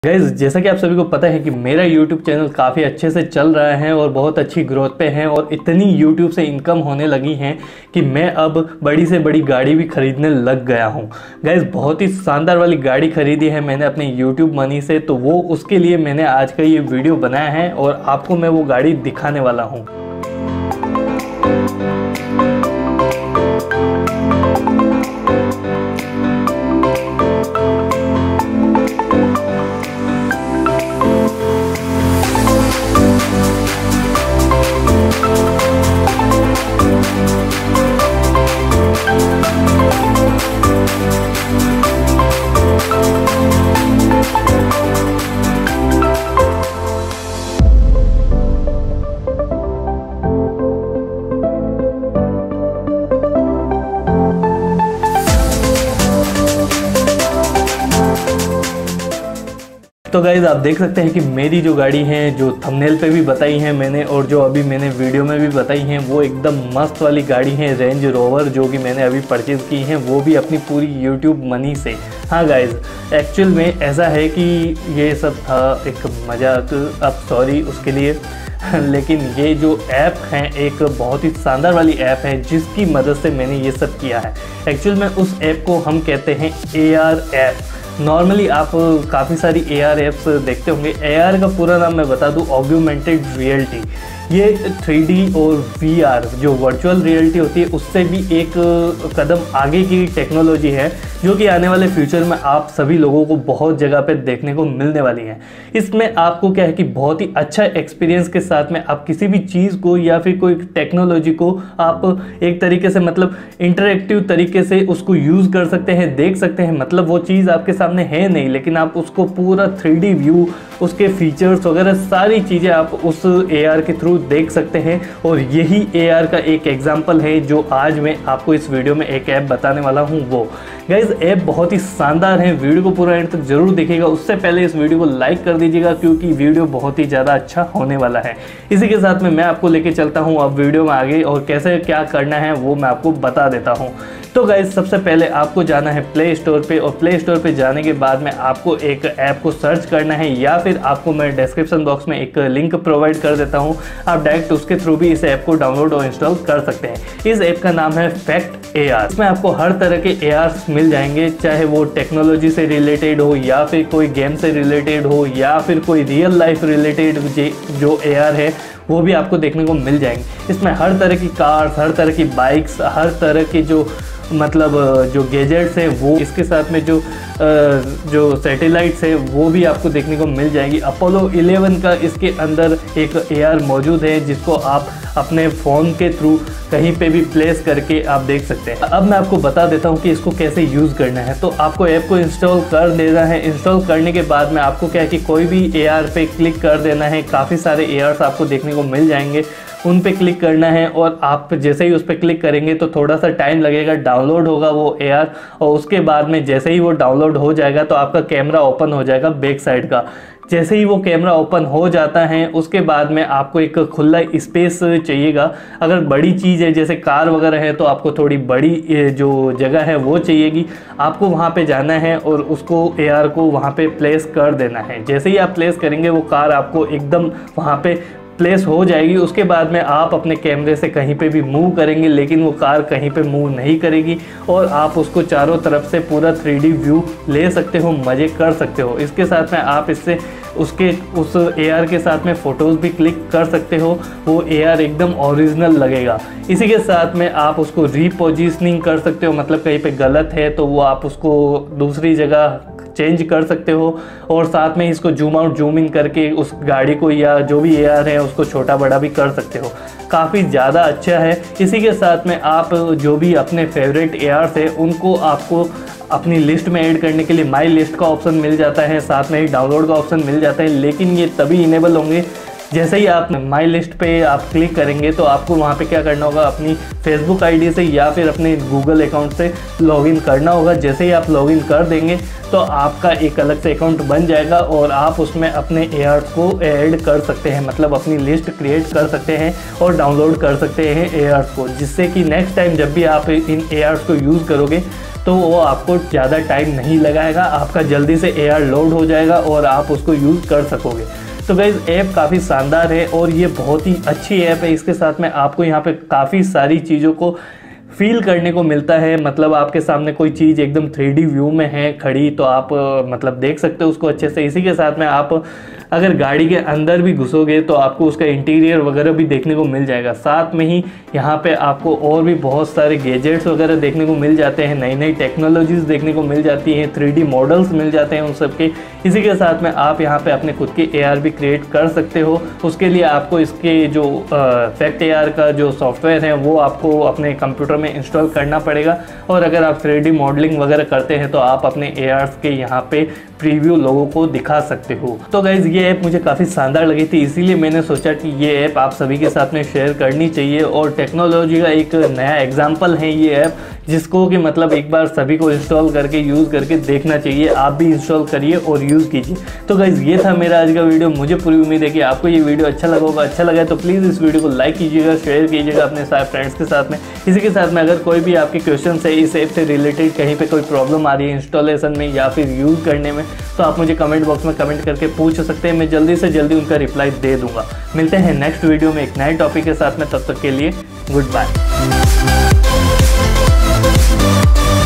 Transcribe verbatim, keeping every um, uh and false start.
Guys, जैसा कि आप सभी को पता है कि मेरा यूट्यूब चैनल काफ़ी अच्छे से चल रहा है और बहुत अच्छी ग्रोथ पे है और इतनी यूट्यूब से इनकम होने लगी है कि मैं अब बड़ी से बड़ी गाड़ी भी खरीदने लग गया हूँ। गाइज, बहुत ही शानदार वाली गाड़ी खरीदी है मैंने अपने यूट्यूब मनी से, तो वो उसके लिए मैंने आज का ये वीडियो बनाया है और आपको मैं वो गाड़ी दिखाने वाला हूँ। तो गाइज़, आप देख सकते हैं कि मेरी जो गाड़ी है, जो थंबनेल पे भी बताई है मैंने और जो अभी मैंने वीडियो में भी बताई हैं, वो एकदम मस्त वाली गाड़ी है रेंज रोवर, जो कि मैंने अभी परचेज़ की है, वो भी अपनी पूरी यूट्यूब मनी से। हाँ गाइज़, एक्चुअल में ऐसा है कि ये सब था एक मजाक, अब सॉरी उसके लिए लेकिन ये जो ऐप है एक बहुत ही शानदार वाली ऐप है जिसकी मदद से मैंने ये सब किया है। एक्चुअल में उस ऐप को हम कहते हैं ए आर ऐप। नॉर्मली आप काफ़ी सारी ए आर ऐप्स देखते होंगे। ए आर का पूरा नाम मैं बता दूं, ऑग्यूमेंटेड रियलिटी। ये थ्री डी और वी आर जो वर्चुअल रियलिटी होती है उससे भी एक कदम आगे की टेक्नोलॉजी है, जो कि आने वाले फ्यूचर में आप सभी लोगों को बहुत जगह पे देखने को मिलने वाली है। इसमें आपको क्या है कि बहुत ही अच्छा एक्सपीरियंस के साथ में आप किसी भी चीज़ को या फिर कोई टेक्नोलॉजी को आप एक तरीके से मतलब इंटरेक्टिव तरीके से उसको यूज़ कर सकते हैं, देख सकते हैं। मतलब वो चीज़ आपके सामने है नहीं, लेकिन आप उसको पूरा थ्री डी व्यू, उसके फीचर्स वगैरह सारी चीज़ें आप उस ए आर के थ्रू देख सकते हैं। और यही ए आर का एक एग्जांपल है जो आज मैं आपको इस वीडियो में एक ऐप बताने वाला हूं। वो गाइज, ऐप बहुत ही शानदार है, वीडियो को पूरा एंड तक जरूर देखिएगा। उससे पहले इस वीडियो को लाइक कर दीजिएगा क्योंकि वीडियो बहुत ही ज़्यादा अच्छा होने वाला है। इसी के साथ में मैं आपको लेके चलता हूँ अब वीडियो में आगे, और कैसे क्या करना है वो मैं आपको बता देता हूँ। तो गाइज, सबसे पहले आपको जाना है प्ले स्टोर पे, और प्ले स्टोर पे जाने के बाद में आपको एक ऐप को सर्च करना है, या फिर आपको मैं डिस्क्रिप्शन बॉक्स में एक लिंक प्रोवाइड कर देता हूँ, आप डायरेक्ट उसके थ्रू भी इस ऐप को डाउनलोड और इंस्टॉल कर सकते हैं। इस ऐप का नाम है फैक्ट ए आर। इसमें आपको हर तरह के ए आर्स मिल जाएंगे, चाहे वो टेक्नोलॉजी से रिलेटेड हो या फिर कोई गेम से रिलेटेड हो या फिर कोई रियल लाइफ रिलेटेड जो ए आर है वो भी आपको देखने को मिल जाएंगे। इसमें हर तरह की कार्स, हर तरह की बाइक्स, हर तरह की जो मतलब जो गैजेट्स है वो, इसके साथ में जो जो सैटेलाइट्स है वो भी आपको देखने को मिल जाएगी। अपोलो इलेवन का इसके अंदर एक ए आर मौजूद है जिसको आप अपने फ़ोन के थ्रू कहीं पे भी प्लेस करके आप देख सकते हैं। अब मैं आपको बता देता हूँ कि इसको कैसे यूज़ करना है। तो आपको ऐप को इंस्टॉल कर देना है। इंस्टॉल करने के बाद में आपको क्या है कि कोई भी ए आर पे क्लिक कर देना है। काफ़ी सारे ए आर्स आपको देखने को मिल जाएंगे, उन पे क्लिक करना है और आप जैसे ही उस पर क्लिक करेंगे तो थोड़ा सा टाइम लगेगा, डाउनलोड होगा वो ए आर, और उसके बाद में जैसे ही वो डाउनलोड हो जाएगा तो आपका कैमरा ओपन हो जाएगा बैक साइड का। जैसे ही वो कैमरा ओपन हो जाता है उसके बाद में आपको एक खुला स्पेस चाहिएगा। अगर बड़ी चीज़ है जैसे कार वगैरह है तो आपको थोड़ी बड़ी जो जगह है वो चाहिएगी। आपको वहाँ पे जाना है और उसको ए आर को वहाँ पे प्लेस कर देना है। जैसे ही आप प्लेस करेंगे वो कार आपको एकदम वहाँ पे प्लेस हो जाएगी। उसके बाद में आप अपने कैमरे से कहीं पे भी मूव करेंगे लेकिन वो कार कहीं पे मूव नहीं करेगी और आप उसको चारों तरफ से पूरा थ्री डी व्यू ले सकते हो, मज़े कर सकते हो। इसके साथ में आप इससे उसके उस ए आर के साथ में फ़ोटोज़ भी क्लिक कर सकते हो। वो ए आर एकदम ओरिजिनल लगेगा। इसी के साथ में आप उसको रीपोजिशनिंग कर सकते हो, मतलब कहीं पे गलत है तो वो आप उसको दूसरी जगह चेंज कर सकते हो, और साथ में इसको जूम आउट जूम इन करके उस गाड़ी को या जो भी ए आर है उसको छोटा बड़ा भी कर सकते हो। काफ़ी ज़्यादा अच्छा है। इसी के साथ में आप जो भी अपने फेवरेट ए आर्स है उनको आपको अपनी लिस्ट में ऐड करने के लिए माई लिस्ट का ऑप्शन मिल जाता है, साथ में ही डाउनलोड का ऑप्शन मिल जाता है। लेकिन ये तभी इनेबल होंगे जैसे ही आप माई लिस्ट पे आप क्लिक करेंगे तो आपको वहाँ पे क्या करना होगा, अपनी फेसबुक आईडी से या फिर अपने गूगल अकाउंट से लॉगिन करना होगा। जैसे ही आप लॉगिन कर देंगे तो आपका एक अलग से अकाउंट बन जाएगा और आप उसमें अपने ए आर्स को ऐड कर सकते हैं, मतलब अपनी लिस्ट क्रिएट कर सकते हैं और डाउनलोड कर सकते हैं ए आर्स को, जिससे कि नेक्स्ट टाइम जब भी आप इन ए आर्स को यूज़ करोगे तो वो आपको ज़्यादा टाइम नहीं लगाएगा, आपका जल्दी से ए आर लोड हो जाएगा और आप उसको यूज़ कर सकोगे। तो गाइज़ ऐप काफ़ी शानदार है और ये बहुत ही अच्छी ऐप है। इसके साथ में आपको यहाँ पे काफ़ी सारी चीज़ों को फील करने को मिलता है। मतलब आपके सामने कोई चीज़ एकदम थ्री डी व्यू में है खड़ी, तो आप मतलब देख सकते हो उसको अच्छे से। इसी के साथ में आप अगर गाड़ी के अंदर भी घुसोगे तो आपको उसका इंटीरियर वगैरह भी देखने को मिल जाएगा। साथ में ही यहाँ पे आपको और भी बहुत सारे गैजेट्स वगैरह देखने को मिल जाते हैं, नई नई टेक्नोलॉजीज़ देखने को मिल जाती हैं, थ्री डी मॉडल्स मिल जाते हैं उन सब के। इसी के साथ में आप यहाँ पे अपने खुद के ए आर भी क्रिएट कर सकते हो। उसके लिए आपको इसके जो फैक्ट ए आर का जो सॉफ्टवेयर है वो आपको अपने कंप्यूटर में इंस्टॉल करना पड़ेगा। और अगर आप थ्री डी मॉडलिंग वगैरह करते हैं तो आप अपने ए आर्स के यहाँ पे प्रीव्यू लोगों को दिखा सकते हो। तो गाइज़ ये ऐप मुझे काफ़ी शानदार लगी थी, इसीलिए मैंने सोचा कि ये ऐप आप सभी के साथ में शेयर करनी चाहिए। और टेक्नोलॉजी का एक नया एग्जाम्पल है ये ऐप, जिसको कि मतलब एक बार सभी को इंस्टॉल करके यूज़ करके देखना चाहिए। आप भी इंस्टॉल करिए और यूज़ कीजिए। तो गाइज़ ये था मेरा आज का वीडियो। मुझे पूरी उम्मीद है कि आपको ये वीडियो अच्छा लगा होगा। अच्छा लगा तो प्लीज़ इस वीडियो को लाइक कीजिएगा, शेयर कीजिएगा अपने सारे फ्रेंड्स के साथ में। इसी के साथ में अगर कोई भी आपके क्वेश्चन है इस ऐप से रिलेटेड, कहीं पे कोई प्रॉब्लम आ रही है इंस्टॉलेशन में या फिर यूज़ करने में, तो आप मुझे कमेंट बॉक्स में कमेंट करके पूछ सकते हैं। मैं जल्दी से जल्दी उनका रिप्लाई दे दूंगा। मिलते हैं नेक्स्ट वीडियो में एक नए टॉपिक के साथ में। तब तक के लिए गुड बाय।